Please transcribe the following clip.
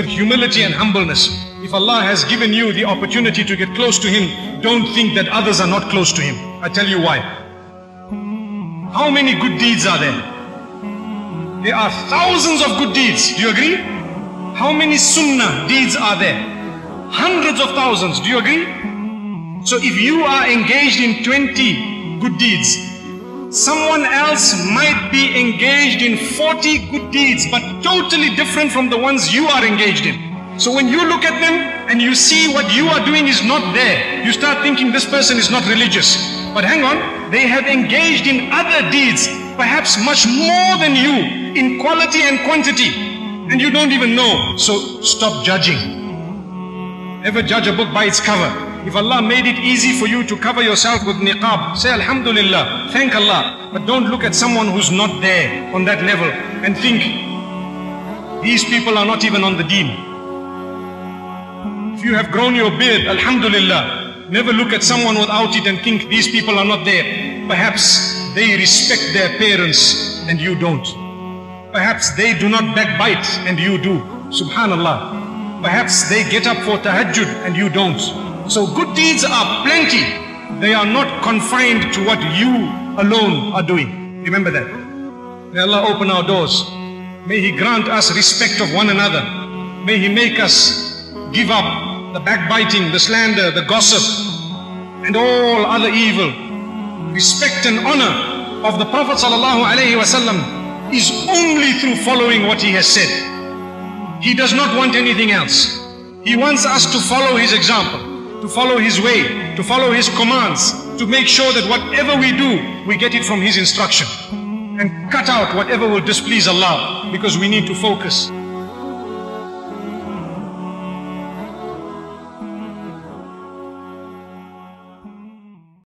with humility and humbleness. If Allah has given you the opportunity to get close to Him, don't think that others are not close to Him. I tell you why. How many good deeds are there? There are thousands of good deeds. Do you agree? How many sunnah deeds are there? Hundreds of thousands. Do you agree? So if you are engaged in 20 good deeds, someone else might be engaged in 40 good deeds, but totally different from the ones you are engaged in. So when you look at them and you see what you are doing is not there, you start thinking this person is not religious. But hang on, they have engaged in other deeds, perhaps much more than you, in quality and quantity, and you don't even know. So stop judging. Never judge a book by its cover. If Allah made it easy for you to cover yourself with niqab, say Alhamdulillah, thank Allah. But don't look at someone who's not there on that level and think, these people are not even on the deen. If you have grown your beard, Alhamdulillah. Never look at someone without it and think these people are not there. Perhaps they respect their parents and you don't. Perhaps they do not backbite and you do. Subhanallah. Perhaps they get up for tahajjud and you don't. So good deeds are plenty. They are not confined to what you alone are doing. Remember that. May Allah open our doors. May He grant us respect of one another. May He make us give up the backbiting, the slander, the gossip, and all other evil. Respect and honor of the Prophet ﷺ is only through following what he has said. He does not want anything else. He wants us to follow his example, to follow his way, to follow his commands, to make sure that whatever we do, we get it from his instruction, and cut out whatever will displease Allah, because we need to focus.